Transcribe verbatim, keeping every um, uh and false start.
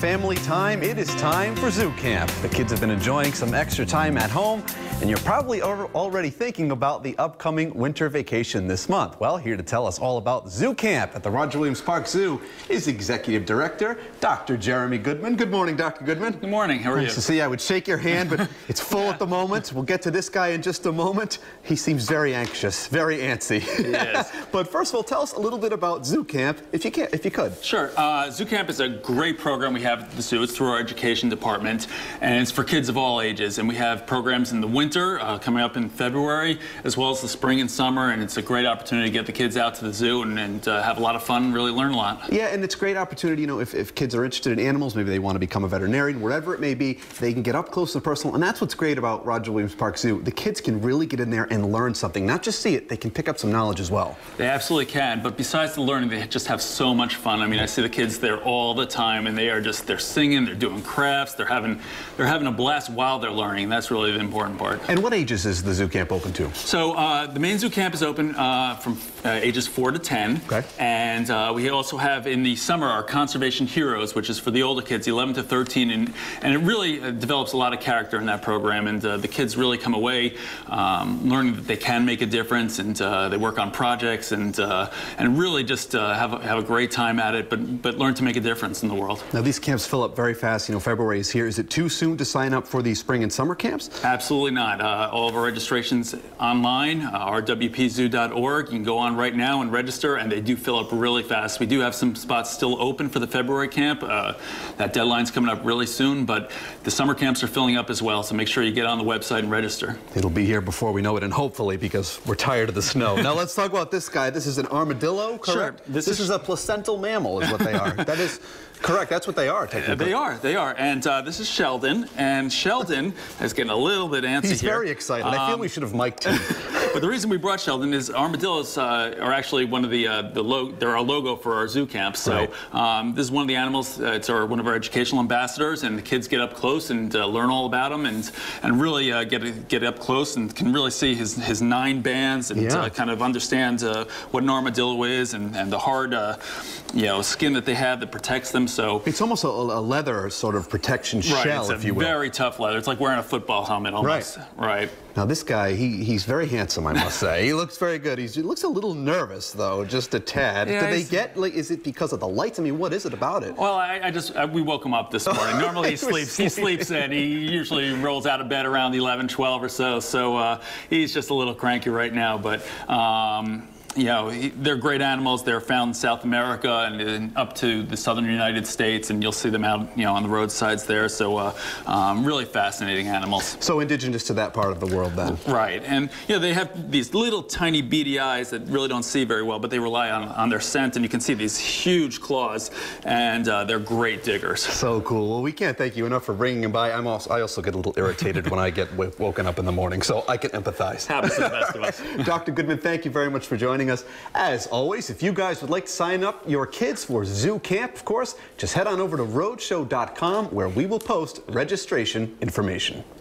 family time. It is time for Zoo Camp. The kids have been enjoying some extra time at home, and you're probably already thinking about the upcoming winter vacation this month. Well, here to tell us all about Zoo Camp at the Roger Williams Park Zoo is Executive Director, Doctor Jeremy Goodman. Good morning, Doctor Goodman. Good morning. How are you? Nice to see you. I would shake your hand, but it's full at the moment. We'll get to this guy in just a moment. He seems very anxious, very antsy. Yes. But first of all, tell us a little bit about Zoo Camp, if you can, if you could. Sure. Uh, Zoo Camp is a great program we have at the zoo. It's through our education department, and it's for kids of all ages. And we have programs in the winter uh, coming up in February, as well as the spring and summer. And it's a great opportunity to get the kids out to the zoo and, and uh, have a lot of fun and really learn a lot. Yeah, and it's a great opportunity. You know, if, if kids are interested in animals, maybe they want to become a veterinarian, wherever it may be, they can get up close and personal. And that's what's great about Roger Williams Park Zoo. The kids can really get in there and learn something, not just see it. They can pick up some knowledge as well. They absolutely can. But besides the learning, they just have so much fun. I mean, I see the kids there all the time, and they are just, they're singing, they're doing crafts, they're having, they're having a blast while they're learning. That's really the important part. And what ages is the Zoo Camp open to? So uh, the main Zoo Camp is open uh, from uh, ages four to ten. Okay. And uh, we also have in the summer our Conservation Heroes, which is for the older kids, eleven to thirteen, and, and it really uh, develops a lot of character in that program, and uh, the kids really come away um, learning that they can make a difference, and uh, they work on projects, and uh, and really just uh, have, a, have a great time at it, but, but learn to make a difference in the world. Now, these camps fill up very fast. You know, February is here. Is it too soon to sign up for these spring and summer camps? Absolutely not. Uh, all of our registrations online, uh, r w p zoo dot org. You can go on right now and register, and they do fill up really fast. We do have some spots still open for the February camp. Uh, that deadline's coming up really soon, but the summer camps are filling up as well, so make sure you get on the website and register. It'll be here before we know it, and hopefully, because we're tired of the snow. Now, let's talk about this guy. This is an armadillo, correct? Sure. This, this is, is a placental mammal, is what they are. That is correct. That's what they are, technically. They are. They are. And uh, this is Sheldon, and Sheldon is getting a little bit antsy He's here. very excited. Um, I feel we should have mic'd him. But the reason we brought Sheldon is armadillos uh, are actually one of the, uh, the lo they're our logo for our zoo camp. So right. um, this is one of the animals, uh, it's our, one of our educational ambassadors, and the kids get up close and uh, learn all about him, and, and really uh, get, get up close and can really see his, his nine bands, and yeah. uh, kind of understand uh, what an armadillo is, and, and the hard uh, you know, skin that they have that protects them. So it's almost a, a leather sort of protection right, shell, it's if you will. Very tough leather. It's like wearing a football helmet almost. Right. Right. Now, this guy, he, he's very handsome, I must say. He looks very good. He's, he looks a little nervous, though, just a tad. Yeah, Do they get, like, is it because of the lights? I mean, what is it about it? Well, I, I just, I, we woke him up this morning. Normally he sleeps, he sleeps in. He usually rolls out of bed around eleven, twelve or so. So uh, he's just a little cranky right now, but um, you know, he, they're great animals. They're found in South America and, and up to the southern United States, and you'll see them out, you know, on the roadsides there. So uh, um, really fascinating animals. So indigenous to that part of the world, then. Right, and you know, they have these little tiny beady eyes that really don't see very well, but they rely on, on their scent, and you can see these huge claws, and uh, they're great diggers. So cool. Well, we can't thank you enough for bringing him by. I'm also, I also get a little irritated when I get w woken up in the morning, so I can empathize. Happens to the best of us. Doctor Goodman, thank you very much for joining us. As always, if you guys would like to sign up your kids for Zoo Camp, of course, just head on over to rhode show dot com, where we will post registration information.